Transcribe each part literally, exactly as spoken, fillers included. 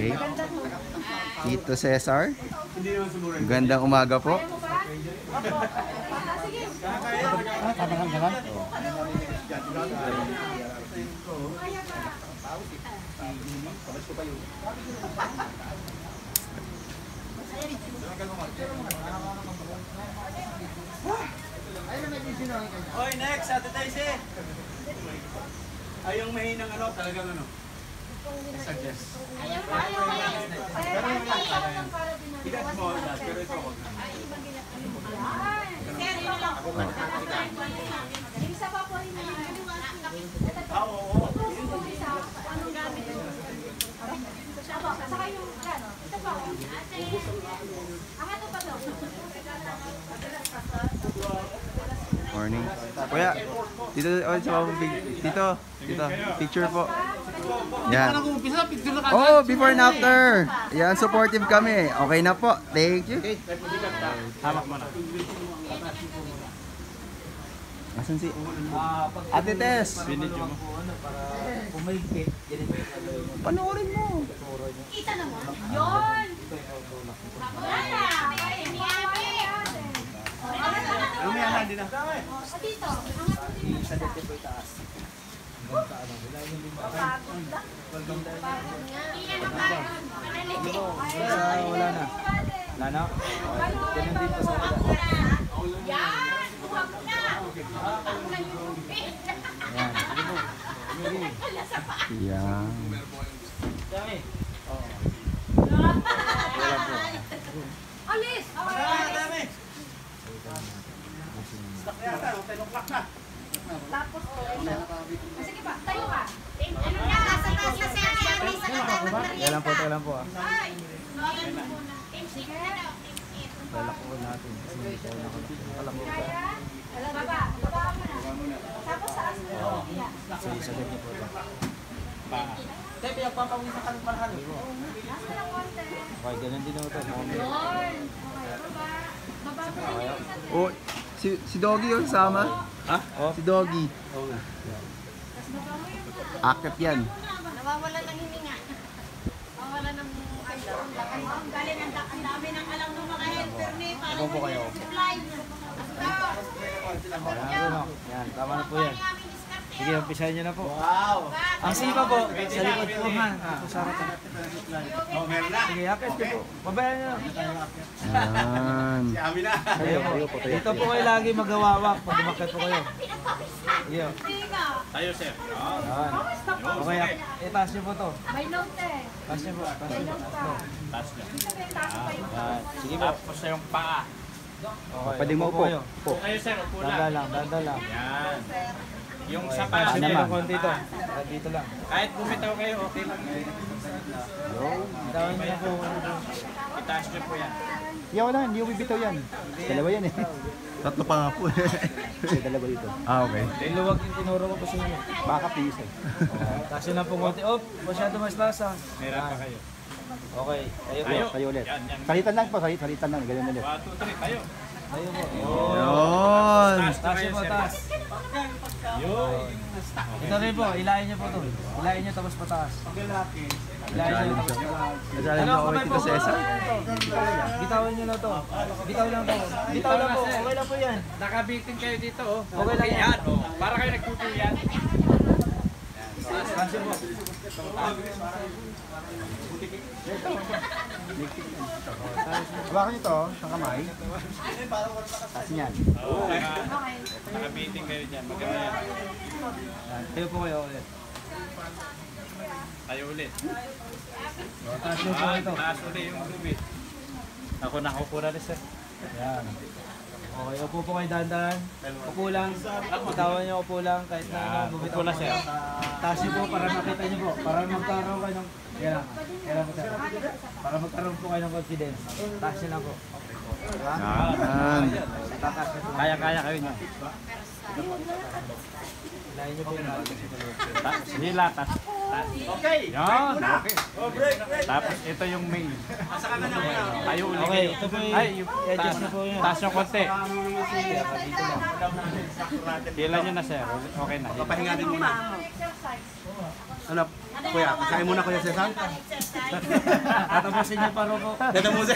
Okay. Tito Cesar. Gandang umaga po. Oy, next, Ate Daisy. Ay, yung mahinang ano, talagang ano? Suggest. Ayaw pa, ayaw pa. Pero yung lang. Ikat mo, pero ito ako. Ay, ibang ginagawa. Sir, yun lang. Yung isa pa po rin na Ah, oo. yung isa, anong gamit yun? Saka yung, ano, ito pa. Ang ato pa to. Morning. Kuya, dito ulit sa mga dito, dito, picture po. Yan. Oh, before and after. Yan, supportive kami. Okay na po. Thank you. Hamak mo na. Asan si Ate Tess? Binidyo mo. Panoorin mo. Kita na mo. Yun! Wala na! Lumiyahan din na. Dito. Sa dito po itaas. Hanggang sa ano. Pagod lang. Pagod nga. Iyan ang karon. Sa wala na. Wala na? Okay. Ganun din po sa wala. Yan! Buha mo na! Ako lang yung lupi. Yan. Sige po. Wala sa paa. Yan. Dami. Oo. Alis! Dami! Stock yata, ten o'clock na. Tapos, sige pa, tayo ka. Ano na, nasa taas na siya kaya may sa katawag na rin. Kaya lang po, kaya lang po ah. Ay, logan mo muna. Team six na daw, team six. Lalak po natin. Kasi hindi po nakalam po. Kaya, baba, baba mo na. Tapos taas mo na. Sa isa din po ito. Tepe, yung papawisan ka ng parhan. Nasa lang konti. Okay, ganun din po ito. Yun. Okay, baba. Baba mo na yung isa. Oh, si si Doggy yung sama. Ha? Oh. Si Doggy. Oo nga. Tapos baba mo yung Akit yan. nawawala ng hininga. Nawawala ng ano. Ang galing ang da- ang dami ng alam ng mga helper ni. Ako po kayo. Supply. Yan, ano. Yan, tama na po yan. Sige, umpisahan nyo na po. Wow! Ang sipa po, sa likod po ha. Ako sa harap. Oh, meron na. Sige, akit ko po. Babayan nyo. Yan. Si Ami na. Kayo po. Dito po kayo lagi magawawak pag umakit po kayo. Sige. Tayo, sir. Yan. Okay, itaas nyo po to. May note eh. Taas nyo po. Taas nyo po. Taas nyo. Taas na. Taas pa yung Yan. Sige po. Tapos na yung paa. Okay. Pwede mo upo po. kayo. Po. Tayo, sir. Upo Danda lang. lang, danda lang. Yan. Yung Okay, sa taas paa. nyo po naman. ng konti ito. Dito lang. Kahit bumitaw kayo, okay lang. Itawan nyo na po. Itaas nyo po yan. Yan wala, hindi yung bibitaw yan. Dalawa yan eh. Tatlo pa nga po. Dalawa dito. Ah, okay. Iluwag yung tinuro ko po sa inyo. Baka piso eh. Taas nyo na po konti. Oh, masyado mas lasa. Meron pa kayo. Okay, kayo po. Tayo. Kayo ulit. Yan, yan. Salitan lang po, salit, salitan lang. Ganyan ulit. One, two, three. Tayo. Tayo po. Yun. Taas na Taas kayo, nyo po, sir. taas. Yun. Ito rin po, ilahin nyo po to. Ilahin nyo tapos pataas. Ilahin nyo tapos pataas. Nasalan na ako kay Tito Cesar. Bitawan nyo na to. Bitaw lang to. Bitaw lang po. Okay lang po yan. Nakabitin kayo dito, oh. Okay lang yan. Yan, oh. Para kayo nagpupuyan. Kasi po. Hawakan nyo to, sa kamay. Tapos yan. Oo, naka, nakabitin kayo dyan. Maganda yan. Yan. Tayo po kayo ulit. Tayo ulit. Taas nyo po Ah, ito. taas ulit yung lubid. Ako nakukura rin, sir. Yan. Okay, upo po kayo dahan-dahan. Upo lang. Bitawan nyo upo lang kahit na ano. Upo lang, sir. Taas nyo po para makita nyo po. Para magkaroon kayo ng... Yan lang. Yan lang po sir. Para magkaroon po kayo ng confidence. Taas nyo lang po. Yan. Tataas nyo po. Kaya-kaya kayo niya. Ilahin nyo po yung natin. Hila, tas. Okay. Yan. Okay. Tapos ito yung main. Tayo ulit Okay, kayo. ito po yung... Ay, yung I-adjust taas. nyo po yun. Taas yung konti. Kaya pa dito lang. Hila nyo na, sir. Okay na. Hila. Papahinga din muna. Exercise. Ano? Kuya, kain muna Kuya Cesar. Tatapusin niyo pa ro po. Tatapusin.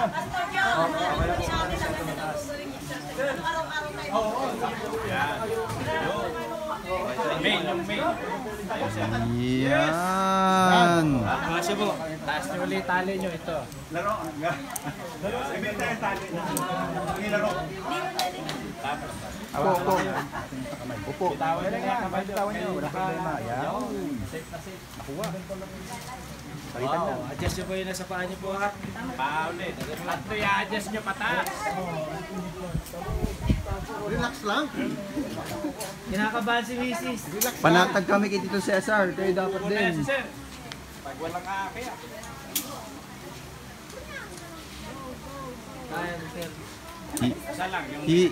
Main, yung main. Yan. Kasi po, taas nyo ulit tali nyo ito. Laro. Ibenta yung tali. Laro. Upo, upo. Upo. Bitawan nyo nga, kamay bitawan nyo. Wala problema. Yan. Safe na safe. Nakuha. Wow, adjust nyo po yun nasa paa niyo po ha. Pa ulit. Tatlo i-adjust nyo pataas. Relax lang. Kinakabahan si Missus Panatag kami kay Tito Cesar. Kayo dapat Una yan din. si Sir. Pag walang kakaya. Kaya, sir. Isa lang. Yung Hi.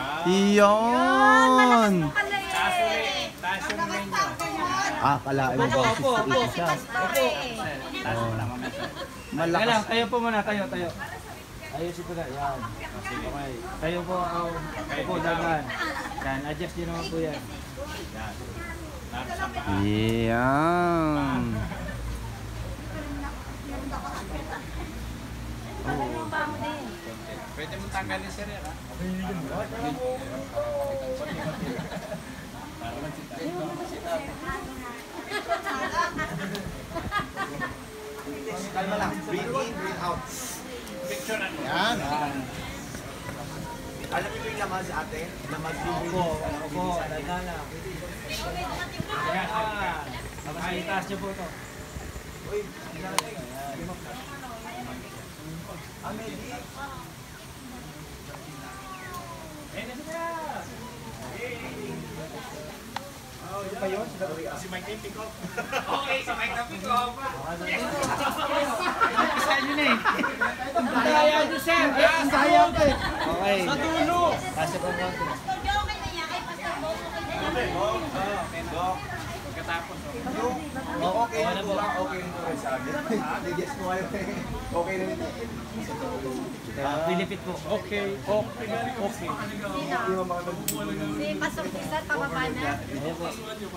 Iyon. taas ulit. Taas yung main nyo. Ah, kalain mo. Opo, opo, opo. Taas mo lang kami sir. Kaya lang, Malakas. tayo po muna, tayo, tayo. Ayusin ko na, yan. Okay. Tayo po, um, opo, dagan. Yan, adjust nyo naman po yan. Tapos ang paa. Yan. Pwede mo tanggalin sir yan ha. Kalma lang. Breathe in, breathe out. Picture ano. Yan. Alam mo yung lamaz ate? Lamaz yung Opo, opo, dagan lang. Yan, ah. Tapos itaas nyo po ito. Si Mike na pick up. Okay, si Mike na pick up. Isa nyo na eh. Kaya nyo sir. Sayang ka eh. Okay. Sa dulo. Kasi po mo. Pagkatapos. Oh, okay. Okay na po. Okay na po sa akin. Digest mo kayo. Okay na rin. Pilipit po. Okay, okay, okay. Si Pasok Cesar, pababa na. Ayan po.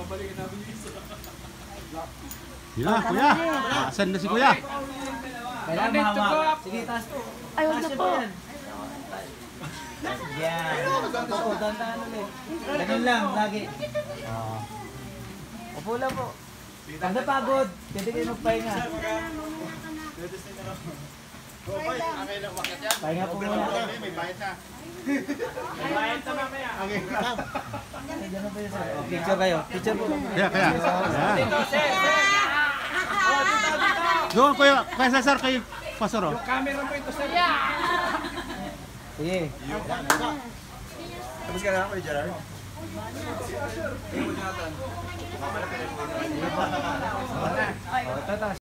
Yun na, kuya. Asan na si kuya? Kailangan mahama. Sige, taas po. Ay, wag na po. Yan. Oo, dandan ulit. Ganun lang, lagi. Ah. Upo lang po. Pag napagod, pwede kayo magpahinga. Pahinga po muna. May bayad na. Bayad na mamaya. Okay. Ay, ganun po yun, sir. Oh, picture kayo. Picture po. Kaya, kaya. Dito, sir, sir. Oh, dito, dito. Doon, kuya. Kuya Cesar, kayo. Pasoro. Yung camera mo ito, sir. Sige. Tapos ka na, kuya Gerard. Oh, tatas.